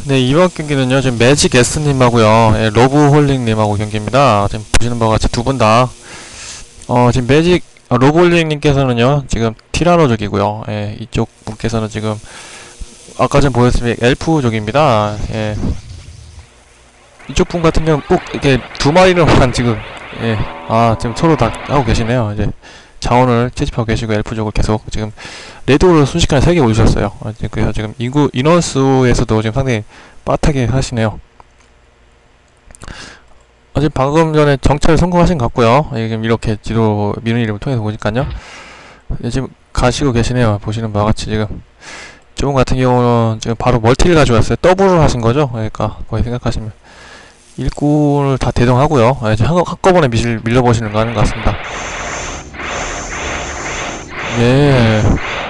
네, 이번 경기는요, 지금 매직 S님하고요, 예, 로브홀링님하고 경기입니다. 지금 보시는 바와 같이 두 분 다, 지금 로브홀링님께서는요, 지금 티라노족이고요, 예, 이쪽 분께서는 지금, 아까 전 보였으면 엘프족입니다. 예. 이쪽 분 같은 경우는 꼭 이렇게 두 마리를만 지금, 예, 지금 서로 다 하고 계시네요. 이제, 자원을 채집하고 계시고, 엘프족을 계속, 지금, 레드홀을 순식간에 3개 올리셨어요. 그래서 지금 인원수에서도 지금 상당히 빠르게 하시네요. 지금 방금 전에 정찰 성공하신 것 같고요. 지금 이렇게 지도 미는 이름을 통해서 보니까요. 지금 가시고 계시네요. 보시는 바와 같이 지금. 저분 같은 경우는 지금 바로 멀티를 가져왔어요. 더블을 하신 거죠. 그러니까 거의 생각하시면. 일꾼을 다 대동하고요. 이제 한꺼번에 밀려보시는 거 하는 것 같습니다. 예.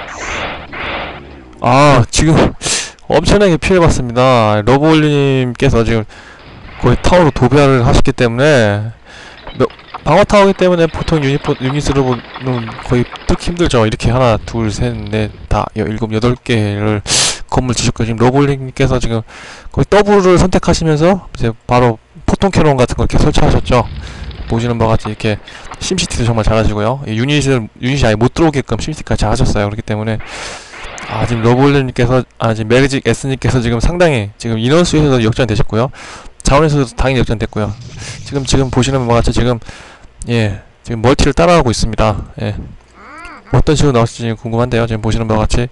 지금 엄청나게 피해봤습니다. 러브올님께서 지금 거의 타워로 도배를 하셨기 때문에 방어 타워이기 때문에 보통 유닛으로는 거의 뚫기 힘들죠. 이렇게 하나, 둘, 셋, 넷, 다, 일곱, 여덟 개를 건물 지셨고, 지금 러브올님께서 지금 거의 더블을 선택하시면서 이제 바로 포통 캐논 같은 걸 이렇게 설치하셨죠. 보시는 바와 같이 이렇게 심시티도 정말 잘하시고요. 유닛이 아예 못 들어오게끔 심시티까지 잘하셨어요. 그렇기 때문에 지금 러브올님께서 지금 매직 S님께서 지금 상당히 지금 인원수에서도 역전되셨고요. 자원에서도 당연히 역전됐고요. 지금 보시는 바와 같이 지금 지금 멀티를 따라가고 있습니다. 예. 어떤 식으로 나올지 궁금한데요. 지금 보시는 바와 같이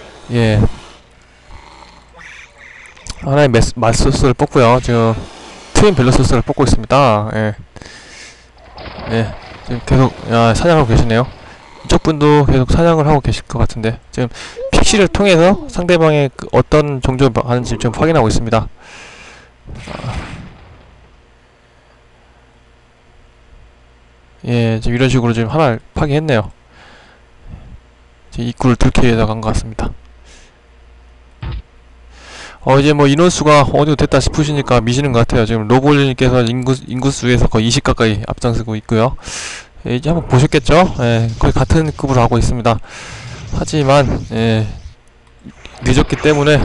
하나의 마소스를 뽑고요. 지금 트윈 벨로소스를 뽑고 있습니다. 지금 계속 사냥하고 계시네요. 이쪽 분도 계속 사냥을 하고 계실 것 같은데 지금 픽시를 통해서 상대방의 어떤 종족을 하는지 좀 확인하고 있습니다. 지금 이런 식으로 지금 하나를 파괴했네요. 지금 입구를 뚫기 위해서 간 것 같습니다. 이제 뭐 인원수가 어느 정도 됐다 싶으시니까 미시는 것 같아요. 지금 로볼님께서 인구수에서 거의 20 가까이 앞장서고 있고요. 이제 한번 보셨겠죠? 거의 같은 급으로 하고 있습니다. 하지만 늦었기 때문에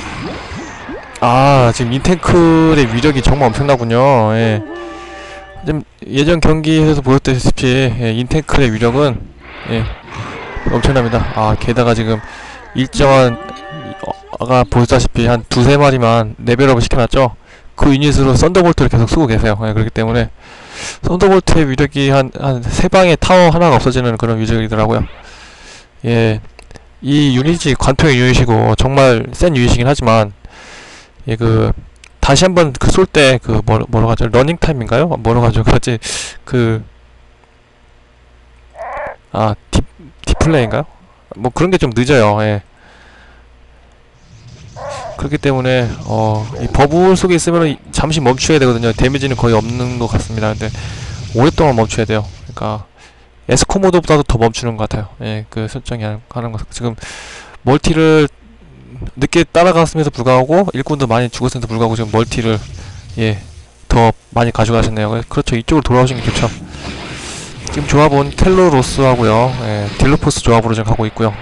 지금 인탱클의 위력이 정말 엄청나군요. 지금 예전 경기에서 보였다시피 인탱클의 위력은 엄청납니다. 게다가 지금 일정한 아까 보셨다시피 한 두세 마리만 레벨업을 시켜놨죠. 그 유닛으로 썬더볼트를 계속 쓰고 계세요. 그렇기 때문에 썬더볼트의 위력이 한 세 방의 타워 하나가 없어지는 그런 위력이더라고요. 이 유닛이 관통의 유닛이고 정말 센 유닛이긴 하지만 다시 한번 쏠 때 뭐라고 하죠? 러닝 타임인가요? 뭐라고 하죠? 그렇지 디플레이인가요? 뭐 그런 게 좀 늦어요. 그렇기 때문에 이 버블 속에 있으면 잠시 멈춰야 되거든요. 데미지는 거의 없는 것 같습니다. 근데 오랫동안 멈춰야 돼요. 그러니까 에스코 모드보다도 더 멈추는 것 같아요. 그 설정이 하는 것. 지금 멀티를 늦게 따라갔음에도 불구하고 일꾼도 많이 죽었음에도 불구하고 지금 멀티를 더 많이 가져가셨네요. 그렇죠. 이쪽으로 돌아오신 게 좋죠. 지금 조합은 켈로로스하고요. 딜로포스 조합으로 지금 가고 있고요.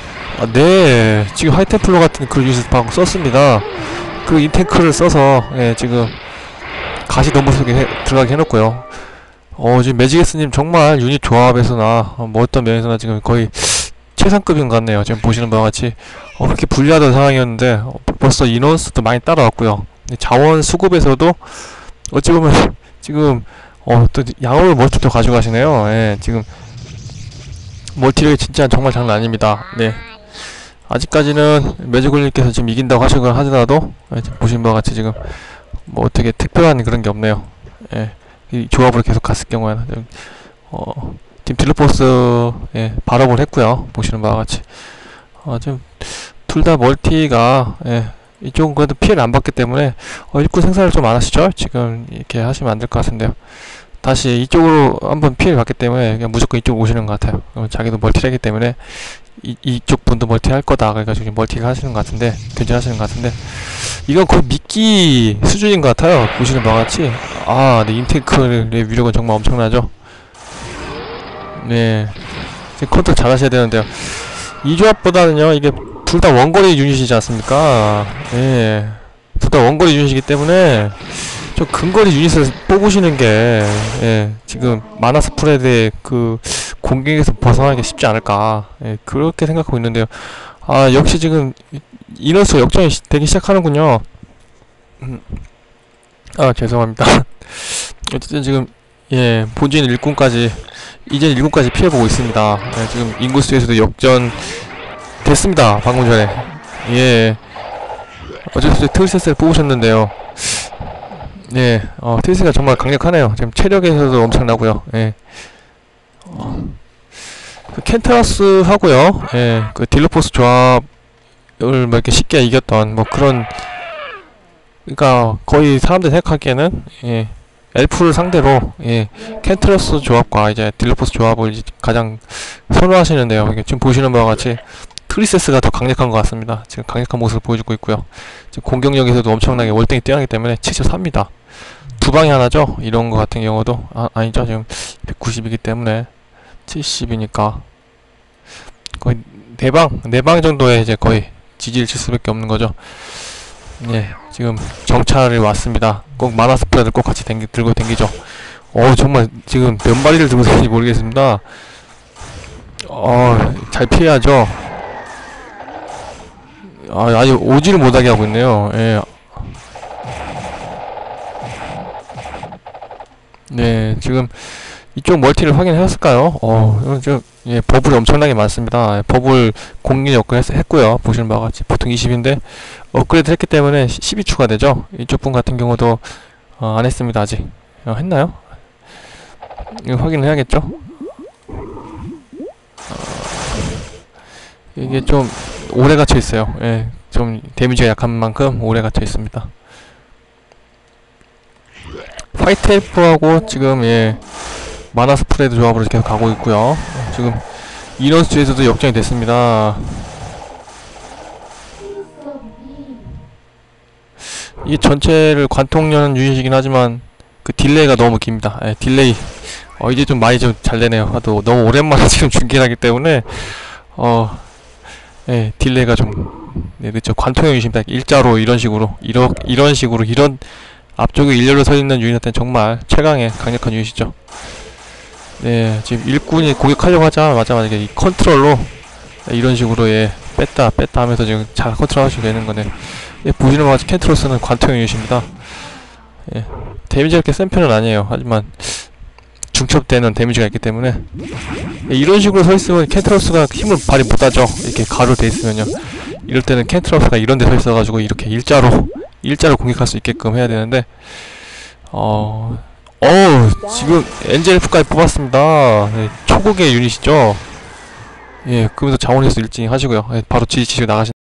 지금 하이템플러 같은 그 유닛을 방금 썼습니다. 그 인탱크를 써서 지금 가시 넘버 속에 들어가게 해놓고요. 지금 매직에스님 정말 유닛 조합에서나 뭐 어떤 면에서나 지금 거의 최상급인 것 같네요. 지금 보시는 바와 같이 그렇게 불리하던 상황이었는데 벌써 인원수도 많이 따라왔고요. 자원 수급에서도 어찌 보면 지금 또 양호를 멀티도 가져가시네요. 지금 멀티력이 진짜 정말 장난 아닙니다. 아직까지는 매직올님께서 지금 이긴다고 하더라도 보신 바와 같이 지금 뭐 어떻게 특별한 그런 게 없네요. 이 조합으로 계속 갔을 경우에는 지금 딜로포스 발업을 했고요. 보시는 바와 같이 지금 둘 다 멀티가 이쪽은 그래도 피해를 안 받기 때문에 일꾼 생산을 좀 안 하시죠? 지금 이렇게 하시면 안 될 것 같은데요. 다시 이쪽으로 한번 피해를 받기 때문에 그냥 무조건 이쪽으로 오시는 것 같아요. 자기도 멀티를 하기 때문에 이쪽 분도 멀티 할 거다. 그래가지고 멀티를 하시는 것 같은데, 견제하시는 것 같은데, 이건 거의 미끼 수준인 것 같아요. 보시는 바와 같이. 인테이크의 위력은 정말 엄청나죠? 지금 컨트롤 잘 하셔야 되는데요. 이 조합보다는요, 이게 둘 다 원거리 유닛이지 않습니까? 둘 다 원거리 유닛이기 때문에 좀 근거리 유닛을 뽑으시는 게, 예, 지금 마나 스프레드의 그 공격에서 벗어나기 쉽지 않을까, 예, 그렇게 생각하고 있는데요. 아, 역시 지금 인원수 역전이 되기 시작하는군요. 아, 죄송합니다. 어쨌든 지금, 예, 본진 일꾼까지, 이제 일꾼까지 피해보고 있습니다. 예, 지금 인구수에서도 역전 됐습니다. 방금 전에. 예. 어쨌든 트위스를 뽑으셨는데요. 예, 트위스가 정말 강력하네요. 지금 체력에서도 엄청나고요. 예. 그 켄트라스 하고요. 예, 그 딜러포스 조합을 뭐 이렇게 쉽게 이겼던 뭐 그런, 그러니까 거의 사람들이 생각하기에는, 예, 엘프를 상대로, 예, 켄트라스 조합과 이제 딜러포스 조합을 이제 가장 선호하시는데요. 이게 지금 보시는 바와 같이 트리세스가 더 강력한 것 같습니다. 지금 강력한 모습을 보여주고 있고요. 지금 공격력에서도 엄청나게 월등히 뛰어나기 때문에 74입니다. 두 방이 하나죠? 이런 거 같은 경우도, 아니죠. 지금 190이기 때문에 70이니까 거의 네 방 정도에 이제 거의 지지를 칠 수밖에 없는 거죠. 예, 지금 정찰이 왔습니다. 꼭 마나 스프레드 꼭 같이 들고 댕기죠. 정말 지금 몇 마리를 들고 다니는지 모르겠습니다. 잘 피해야죠. 아주 오지를 못하게 하고 있네요. 예. 네, 지금 이쪽 멀티를 확인하셨을까요? 이건 지금, 예, 버블이 엄청나게 많습니다. 버블 공격 업그레이드 했고요. 보시는 바와 같이 보통 20인데 업그레이드 했기 때문에 10이 추가되죠. 이쪽 분 같은 경우도 안 했습니다. 아직. 했나요? 이거 확인을 해야겠죠? 이게 좀 오래 갇혀 있어요. 예, 좀 데미지가 약한 만큼 오래 갇혀 있습니다. 화이트 엘프하고 지금, 예, 마나 스프레드 조합으로 계속 가고 있고요. 지금 인원수에서도 역전이 됐습니다. 이게 전체를 관통하는 유닛이긴 하지만 그 딜레이가 너무 깁니다. 예, 딜레이. 이제 좀 많이 좀 잘 되네요. 하도 너무 오랜만에 지금 중계를 하기 때문에 예, 딜레이가 좀, 네, 그쵸. 관통형 유닛입니다. 일자로 이런 식으로 이런 앞쪽에 일렬로 서 있는 유닛한테는 정말 최강의 강력한 유닛이죠. 네, 지금 일꾼이 공격하려고 하자마자 이게 이 컨트롤로, 네, 이런 식으로, 예, 뺐다 하면서 지금 잘 컨트롤 하시게 되는 거네. 예, 보시는 바와 같이 켄트로스는 관통형 유닛입니다. 예, 데미지가 그렇게 센 편은 아니에요. 하지만 중첩되는 데미지가 있기 때문에, 예, 이런 식으로 서 있으면 켄트로스가 힘을 발휘 못하죠. 이렇게 가로 돼 있으면요. 이럴 때는 켄트로스가 이런 데 서 있어가지고 이렇게 일자로 공격할 수 있게끔 해야 되는데, 지금 엔젤프까지 뽑았습니다. 네, 초국의 유닛이죠. 예, 그러면서 자원에서 일진이 하시고요. 예, 바로 지지치고 나가신